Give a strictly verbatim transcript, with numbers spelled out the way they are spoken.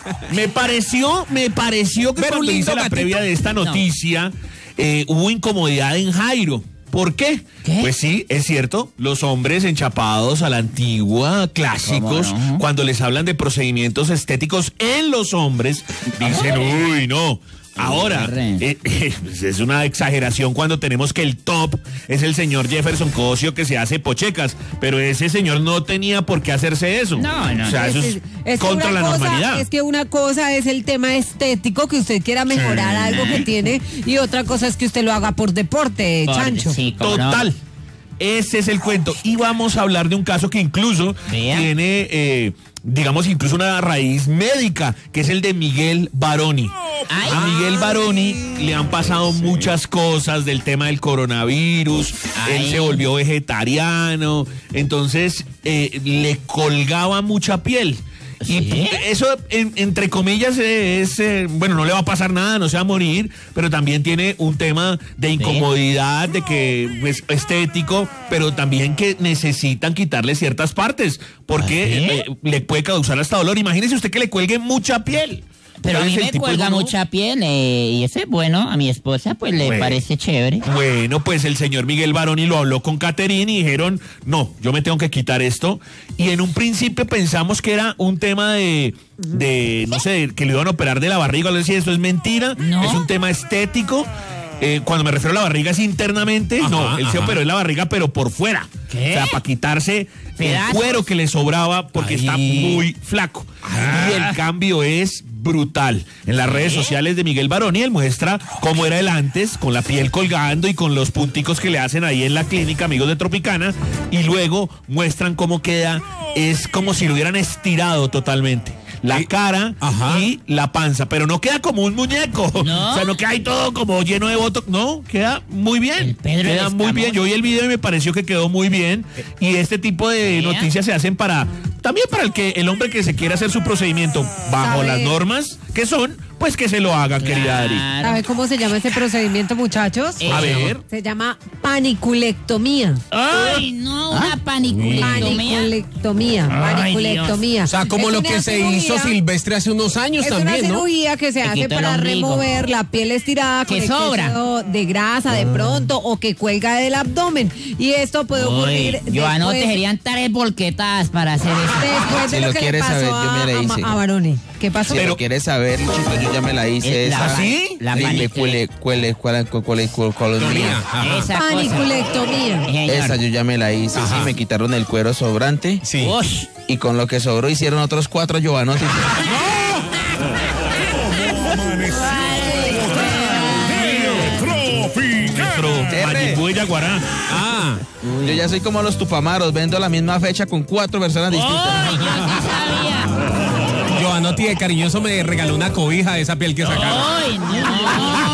Me pareció, me pareció que Ver un cuando lindo hice la gatito. previa de esta noticia, eh, hubo incomodidad en Jairo. ¿Por qué? ¿Qué? Pues sí, es cierto, los hombres enchapados a la antigua, clásicos, ¿Cómo no? cuando les hablan de procedimientos estéticos en los hombres, dicen, uy, no. Ahora, eh, eh, es una exageración cuando tenemos que el top es el señor Jefferson Cosio que se hace pochecas, pero ese señor no tenía por qué hacerse eso. No, no. O sea, eso es, Es- es que contra una la cosa- normalidad. Es que una cosa es el tema estético, que usted quiera mejorar algo que tiene, y otra cosa es que usted lo haga por deporte, Por- Chancho. sí, cómo no. Total. Ese es el cuento. Y vamos a hablar de un caso que incluso Vea. tiene, eh, digamos, incluso una raíz médica, que es el de Miguel Baroni. Ay. A Miguel Baroni le han pasado muchas cosas del tema del coronavirus. Él Ay. se volvió vegetariano. Entonces, eh, le colgaba mucha piel. Y ¿Sí? eso, en- entre comillas, es, eh, bueno, no le va a pasar nada, no se va a morir, pero también tiene un tema de incomodidad, de que es estético, pero también que necesitan quitarle ciertas partes, porque ¿Ah, sí? eh, le puede causar hasta dolor. Imagínese usted que le cuelgue mucha piel. Pero a mí Entonces, me el tipo cuelga dijo, no. mucha piel eh, y eso es bueno. A mi esposa pues le Bueno. parece chévere. Bueno, pues el señor Miguel Baroni lo habló con Caterine y dijeron, no, yo me tengo que quitar esto. Y en un principio pensamos que era un tema de, de no sé, que le iban a operar de la barriga, o algo así. Eso es mentira, No. es un tema estético. Eh, cuando me refiero a la barriga es internamente, Ajá, no, él se ajá. operó en la barriga, pero por fuera. ¿Qué? O sea, para quitarse ¿Pedazos? el cuero que le sobraba porque Ay. está muy flaco. Y el cambio es brutal. En las redes sociales de Miguel Baroni, él muestra cómo era él antes, con la piel colgando y con los punticos que le hacen ahí en la clínica, amigos de Tropicana, y luego muestran cómo queda, es como si lo hubieran estirado totalmente. La cara Ajá. y la panza, pero no queda como un muñeco. ¿No? O sea, no queda ahí todo como lleno de botox. No, queda muy bien. El Pedro Queda el muy bien. Escamoso. Yo vi el video y me pareció que quedó muy bien. Y este tipo de Vea. noticias se hacen para, también para el que el hombre que se quiera hacer su procedimiento bajo ¿Sabe? las normas que son, pues que se lo haga, querida Ari. Claro. ¿Sabe cómo se llama ese procedimiento, muchachos? Eh, A ver. Se llama paniculectomía. Ay, no, una paniculectomía. Paniculectomía. Ay, Paniculectomía. O sea, como Es lo una que se cirugía- hizo Silvestre hace unos años Es una también, ¿no? cirugía que se Te hace quita el para ombligo. remover la piel estirada con Que sobra. exceso de grasa de pronto o que cuelga del abdomen. Y esto puede ocurrir Uy, yo anote, después, serían tres volquetas para hacer eso. después de Si lo, lo que le quieres pasó saber, yo me la a, hice. a, a Baroni. ¿Qué pasó? Si Pero- lo quieres saber, Luchito, yo ya me la hice. Es la- esa. ¿Sí? La Le- le paniculectomía. cuele, cuele, cuele, cuele, cuele, cuele, mía. Ajá. Esa cosa. Paniculectomía. Señor. Esa yo ya me la hice. Ajá. Sí, me quitaron el cuero sobrante. Sí. Ush. Y con lo que sobró hicieron otros cuatro Giovanotti. Nuestro Mayimbu de Yaguará. Ah, Yo ya soy como los tupamaros. Vendo la misma fecha con cuatro personas distintas. Ay, yo sí sabía. Giovanotti de cariñoso me regaló una cobija de esa piel que sacaron. Ay, no.